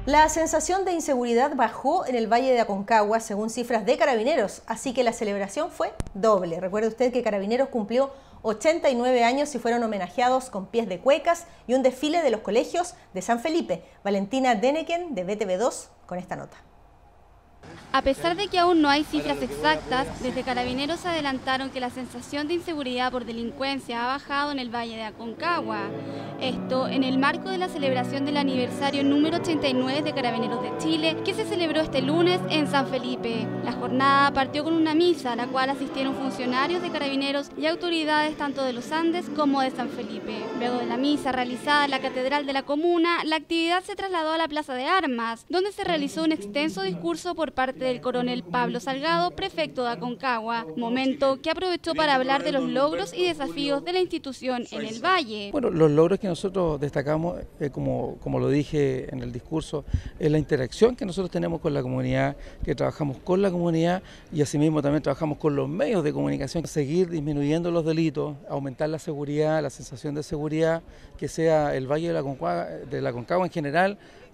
La sensación de inseguridad bajó en el Valle de Aconcagua, según cifras de Carabineros, así que la celebración fue doble. Recuerde usted que Carabineros cumplió 89 años y fueron homenajeados con pies de cuecas y un desfile de los colegios de San Felipe. Valentina Deneken, de BTV2, con esta nota. A pesar de que aún no hay cifras exactas, desde Carabineros adelantaron que la sensación de inseguridad por delincuencia ha bajado en el Valle de Aconcagua. Esto en el marco de la celebración del aniversario número 89 de Carabineros de Chile, que se celebró este lunes en San Felipe. La jornada partió con una misa a la cual asistieron funcionarios de Carabineros y autoridades tanto de los Andes como de San Felipe. Luego de la misa realizada en la Catedral de la Comuna, la actividad se trasladó a la Plaza de Armas, donde se realizó un extenso discurso por parte del coronel Pablo Salgado, prefecto de Aconcagua, momento que aprovechó para hablar de los logros y desafíos de la institución en el Valle. Bueno, los logros que nosotros destacamos, como lo dije en el discurso, es la interacción que nosotros tenemos con la comunidad, que trabajamos con la comunidad y asimismo también trabajamos con los medios de comunicación. Seguir disminuyendo los delitos, aumentar la seguridad, la sensación de seguridad, que sea el Valle de la Aconcagua en general,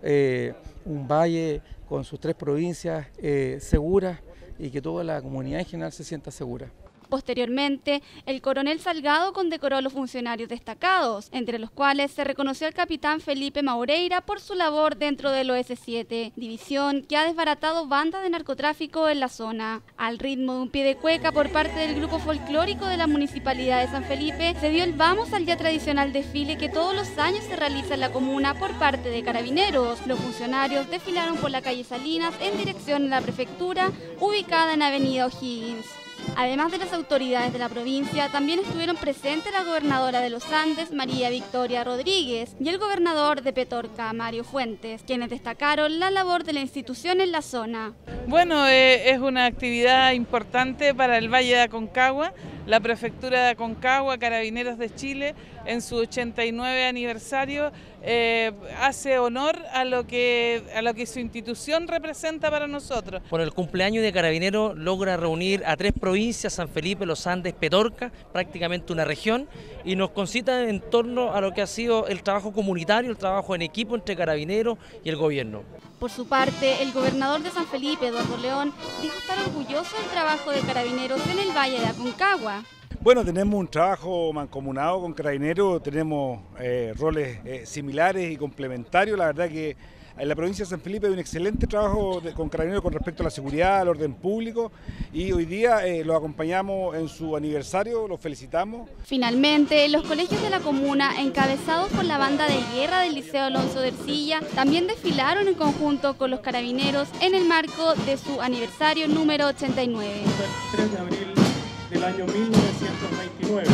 un valle con sus 3 provincias seguras y que toda la comunidad en general se sienta segura. Posteriormente, el coronel Salgado condecoró a los funcionarios destacados, entre los cuales se reconoció al capitán Felipe Maureira por su labor dentro del OS7, división que ha desbaratado bandas de narcotráfico en la zona. Al ritmo de un pie de cueca por parte del grupo folclórico de la Municipalidad de San Felipe, se dio el vamos al ya tradicional desfile que todos los años se realiza en la comuna por parte de Carabineros. Los funcionarios desfilaron por la calle Salinas en dirección a la prefectura, ubicada en Avenida O'Higgins. Además de las autoridades de la provincia, también estuvieron presentes la gobernadora de los Andes, María Victoria Rodríguez, y el gobernador de Petorca, Mario Fuentes, quienes destacaron la labor de la institución en la zona. Bueno, es una actividad importante para el Valle de Aconcagua. La Prefectura de Aconcagua, Carabineros de Chile, en su 89 aniversario, hace honor a lo que su institución representa para nosotros. Por el cumpleaños de Carabineros logra reunir a 3 provincias, San Felipe, Los Andes, Petorca, prácticamente una región, y nos concita en torno a lo que ha sido el trabajo comunitario, el trabajo en equipo entre Carabineros y el gobierno. Por su parte, el gobernador de San Felipe, Eduardo León, dijo estar orgulloso del trabajo de Carabineros en el Valle de Aconcagua. Bueno, tenemos un trabajo mancomunado con Carabineros, tenemos roles similares y complementarios. La verdad que en la provincia de San Felipe hay un excelente trabajo con Carabineros con respecto a la seguridad, al orden público, y hoy día los acompañamos en su aniversario, los felicitamos. Finalmente, los colegios de la comuna, encabezados por la banda de guerra del Liceo Alonso de Ercilla, también desfilaron en conjunto con los Carabineros en el marco de su aniversario número 89. El 3 de abril del año 1929,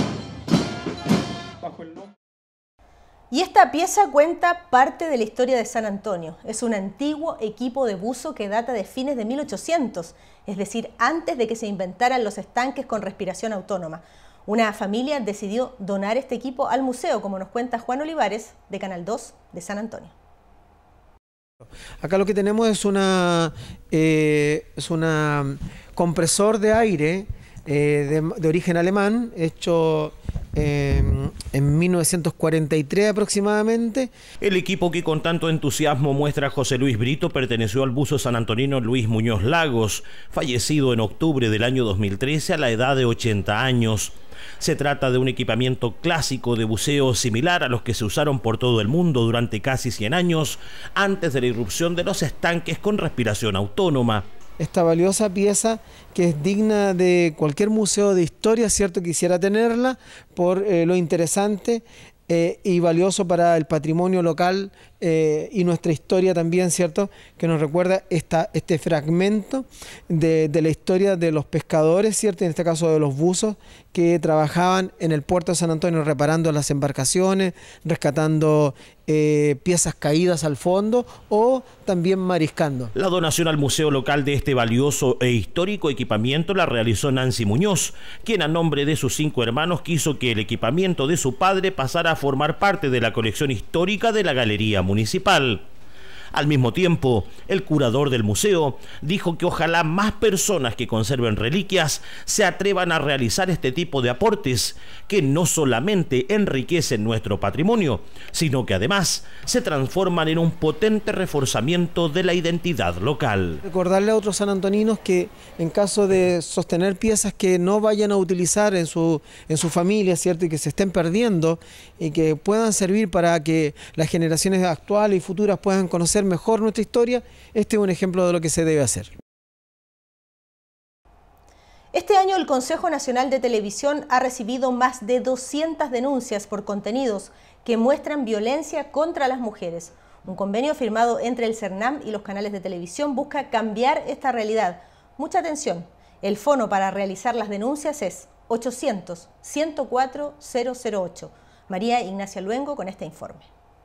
bajo el nombre. Y esta pieza cuenta parte de la historia de San Antonio. Es un antiguo equipo de buzo que data de fines de 1800, es decir, antes de que se inventaran los estanques con respiración autónoma. Una familia decidió donar este equipo al museo, como nos cuenta Juan Olivares, de Canal 2 de San Antonio. Acá lo que tenemos es una compresor de aire de origen alemán, hecho en 1943 aproximadamente. El equipo que con tanto entusiasmo muestra José Luis Brito perteneció al buzo sanantonino Luis Muñoz Lagos, fallecido en octubre del año 2013 a la edad de 80 años. Se trata de un equipamiento clásico de buceo similar a los que se usaron por todo el mundo durante casi 100 años antes de la irrupción de los estanques con respiración autónoma. Esta valiosa pieza que es digna de cualquier museo de historia, ¿cierto? Quisiera tenerla por lo interesante y valioso para el patrimonio local y nuestra historia también, ¿cierto? Que nos recuerda este fragmento de la historia de los pescadores, ¿cierto? En este caso de los buzos que trabajaban en el puerto de San Antonio reparando las embarcaciones, rescatando piezas caídas al fondo o también mariscando. La donación al museo local de este valioso e histórico equipamiento la realizó Nancy Muñoz, quien a nombre de sus 5 hermanos quiso que el equipamiento de su padre pasara a formar parte de la colección histórica de la Galería Municipal. Al mismo tiempo, el curador del museo dijo que ojalá más personas que conserven reliquias se atrevan a realizar este tipo de aportes que no solamente enriquecen nuestro patrimonio, sino que además se transforman en un potente reforzamiento de la identidad local. Recordarle a otros sanantoninos que en caso de sostener piezas que no vayan a utilizar en su familia, ¿cierto? Y que se estén perdiendo y que puedan servir para que las generaciones actuales y futuras puedan conocer mejor nuestra historia, este es un ejemplo de lo que se debe hacer. Este año el Consejo Nacional de Televisión ha recibido más de 200 denuncias por contenidos que muestran violencia contra las mujeres. Un convenio firmado entre el CERNAM y los canales de televisión busca cambiar esta realidad. Mucha atención, el fono para realizar las denuncias es 800-104-008. María Ignacia Luengo con este informe.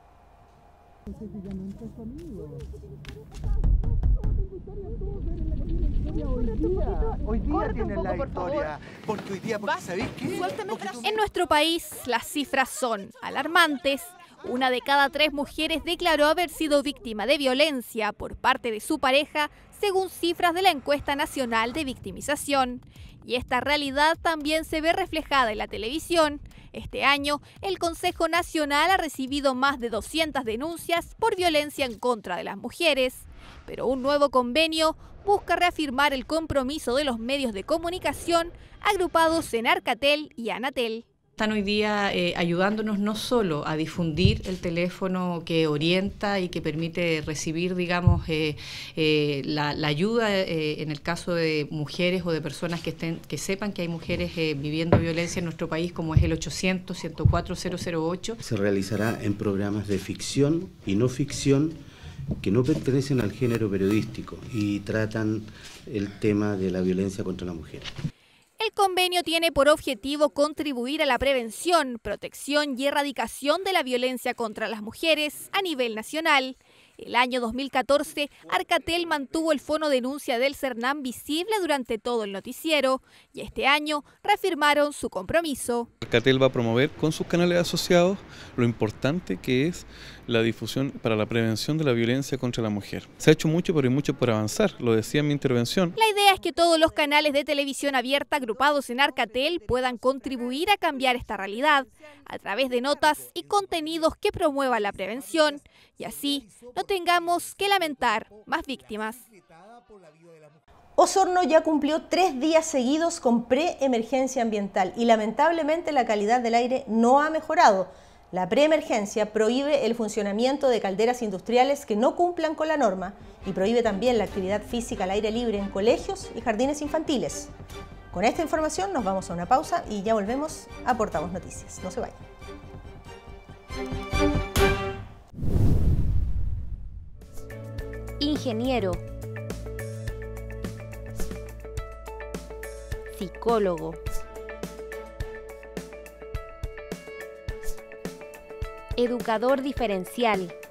Hoy día tienen la victoria, porque hoy día, ¿sabéis qué? En nuestro país las cifras son alarmantes. 1 de cada 3 mujeres declaró haber sido víctima de violencia por parte de su pareja, según cifras de la Encuesta Nacional de Victimización. Y esta realidad también se ve reflejada en la televisión. Este año, el Consejo Nacional ha recibido más de 200 denuncias por violencia en contra de las mujeres. Pero un nuevo convenio busca reafirmar el compromiso de los medios de comunicación agrupados en Arcatel y Anatel. Están hoy día ayudándonos no solo a difundir el teléfono que orienta y que permite recibir, digamos, la ayuda en el caso de mujeres o de personas que sepan que hay mujeres viviendo violencia en nuestro país, como es el 800-104-008. Se realizará en programas de ficción y no ficción que no pertenecen al género periodístico y tratan el tema de la violencia contra la mujer. El convenio tiene por objetivo contribuir a la prevención, protección y erradicación de la violencia contra las mujeres a nivel nacional. El año 2014, Arcatel mantuvo el fono denuncia del CERNAM visible durante todo el noticiero y este año reafirmaron su compromiso. Arcatel va a promover con sus canales asociados lo importante que es la difusión para la prevención de la violencia contra la mujer. Se ha hecho mucho, pero hay mucho por avanzar, lo decía en mi intervención. La idea es que todos los canales de televisión abierta agrupados en Arcatel puedan contribuir a cambiar esta realidad a través de notas y contenidos que promuevan la prevención y así no tengamos que lamentar más víctimas. Osorno ya cumplió 3 días seguidos con preemergencia ambiental y lamentablemente la calidad del aire no ha mejorado. La preemergencia prohíbe el funcionamiento de calderas industriales que no cumplan con la norma y prohíbe también la actividad física al aire libre en colegios y jardines infantiles. Con esta información nos vamos a una pausa y ya volvemos a Portavoz Noticias. No se vayan. Ingeniero, psicólogo, educador diferencial,